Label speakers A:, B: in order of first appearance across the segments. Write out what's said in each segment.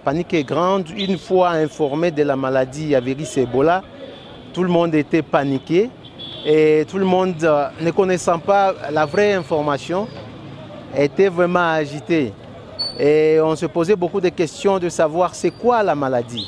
A: panique est grande. Une fois informé de la maladie à virus Ebola, tout le monde était paniqué et tout le monde, ne connaissant pas la vraie information, était vraiment agité. Et on se posait beaucoup de questions de savoir c'est quoi la maladie.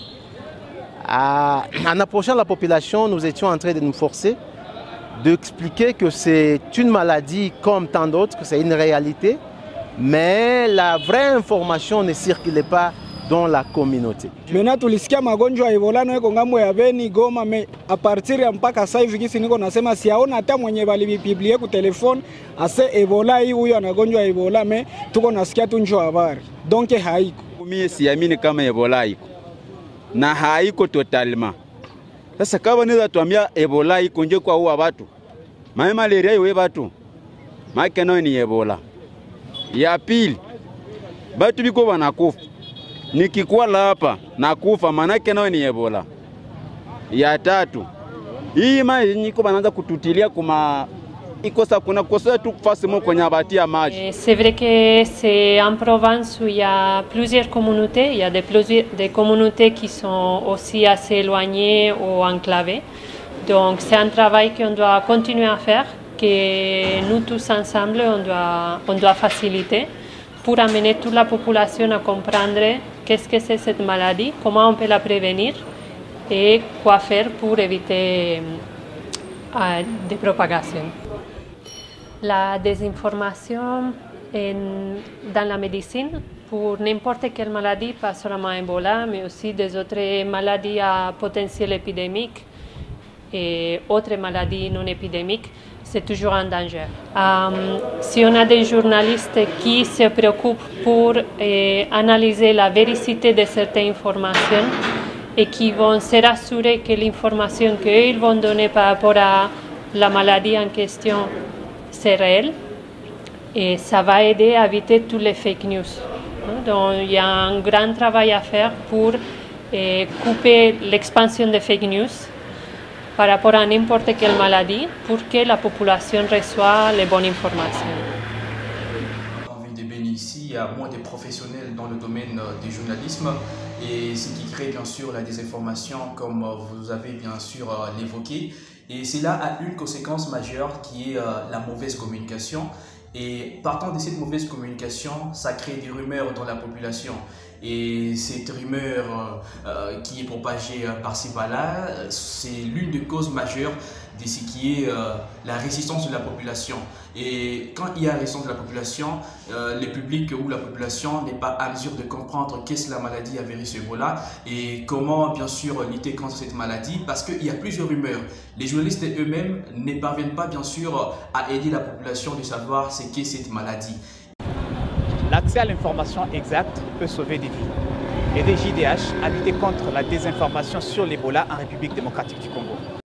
A: En approchant la population, nous étions en train de nous forcer d'expliquer que c'est une maladie comme tant d'autres, que c'est une réalité, mais la vraie information ne circulait pas dans la communauté.
B: Mena tulisikia magonjwa ya Ebola na ngambo ya Beni Goma, me a partir ya mpaka sasa hivi kisi niko nasema siaona hata mwenye balibibiblie ku telefone ase Ebola hii huyo anagonjwa ya Ebola, me tuko nasikia tu njoo habari. Donc haiko.
C: Mimi siamini kama Ebola iko. Na haiko totalement. Sasa kama niza tuambia Ebola iko nje kwa huwa watu. Mae malaria iwe watu. Maana nao ni Ebola. Ya pili, batu biko banakufa. Nikikuwa hapa nakufa manake nao ni Ebola. Ya tatu, hii niko banaanza kututilia kuma ikosa kuna kosa tu face mo kwenye abatia maji.
D: C'est vrai que c'est en Provence où il y a plusieurs communautés, il y a des communautés qui sont aussi assez éloignées ou enclavées. Donc c'est un travail qu'on doit continuer à faire, que nous tous ensemble on doit faciliter pour amener toute la population à comprendre qu'est-ce que c'est cette maladie, comment on peut la prévenir et quoi faire pour éviter des propagations. La désinformation dans la médecine pour n'importe quelle maladie, pas seulement Ebola, mais aussi des autres maladies à potentiel épidémique et autres maladies non épidémiques, c'est toujours un danger. Si on a des journalistes qui se préoccupent pour analyser la véracité de certaines informations et qui vont se rassurer que l'information qu'ils vont donner par rapport à la maladie en question c'est réel, et ça va aider à éviter tous les fake news. Donc il y a un grand travail à faire pour couper l'expansion des fake news par rapport à n'importe quelle maladie pour que la population reçoive les bonnes informations.
E: En ville de Beni, ici, il y a moins de professionnels dans le domaine du journalisme et ce qui crée bien sûr la désinformation comme vous avez bien sûr l'évoqué. Et cela a une conséquence majeure qui est la mauvaise communication. Et partant de cette mauvaise communication, ça crée des rumeurs dans la population. Et cette rumeur qui est propagée par-ci par-là, c'est l'une des causes majeures de ce qui est la résistance de la population. Et quand il y a résistance de la population, le public ou la population n'est pas à mesure de comprendre qu'est-ce que la maladie à virus Ebola et comment bien sûr lutter contre cette maladie parce qu'il y a plusieurs rumeurs. Les journalistes eux-mêmes ne parviennent pas bien sûr à aider la population de savoir ce qu'est cette maladie.
F: L'accès à l'information exacte peut sauver des vies. Et le JDH a lutté contre la désinformation sur l'Ebola en République démocratique du Congo.